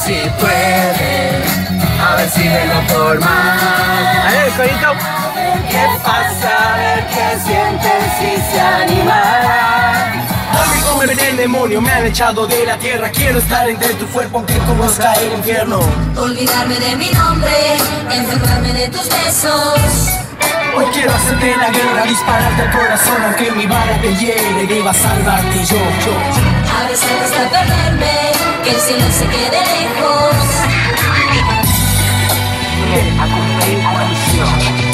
si puede, a ver si vengo por más. A ver, el corito. ¿Qué pasa? A ver qué sienten si se animará. Conmigo me ven el demonio, me han echado de la tierra. Quiero estar entre tu cuerpo aunque conozca el infierno. Olvidarme de mi nombre, enfermarme de tus besos. Hoy quiero hacerte la guerra, dispararte al corazón. Aunque mi bala te hiere, deba salvarte yo. A veces hasta perderme, que el cielo se quede lejos. A cumplir una misión.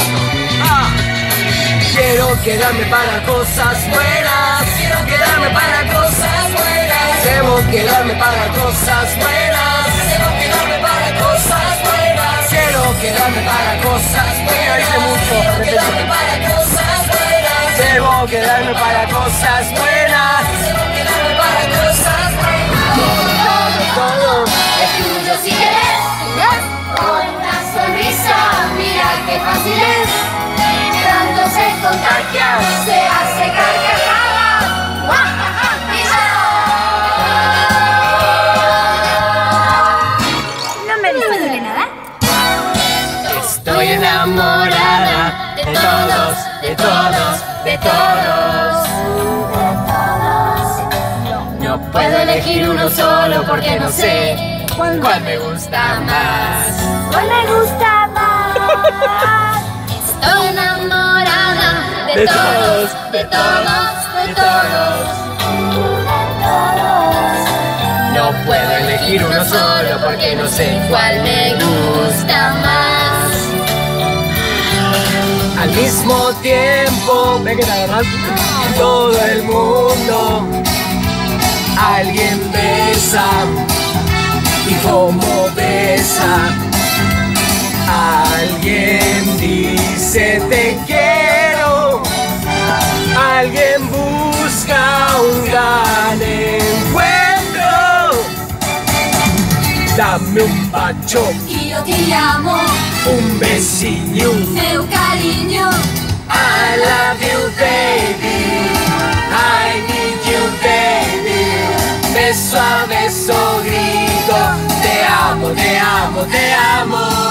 Quiero quedarme para cosas buenas. Quiero quedarme para cosas buenas. Debo quedarme para cosas buenas. Debo quedarme para cosas buenas. Quiero quedarme para cosas buenas. Dice mucho. Quiero quedarme para cosas buenas. Debo quedarme para cosas buenas. Debo quedarme para cosas buenas. Todo. Es tuyo si querés, con una sonrisa, mira qué fácil es. Tanto se contagia, se hace carcajada. ¡Guajaja! No me duele nada. Estoy enamorada de todos, de todos, de todos. No puedo elegir uno solo porque no sé cuál me gusta más. ¿Cuál me gusta más? Estoy enamorada De todos, de todos, de todos. No puedo elegir uno solo porque no sé cuál me gusta más. Al mismo tiempo, ¿Ves que te agarras? en todo el mundo alguien besa, y como besa, alguien dice te quiero, alguien busca un gran encuentro. Dame un bacio, Y yo te amo, un besillo. meu cariño. I love you, baby. I need you, baby. Beso a beso grito. Te amo, te amo, te amo.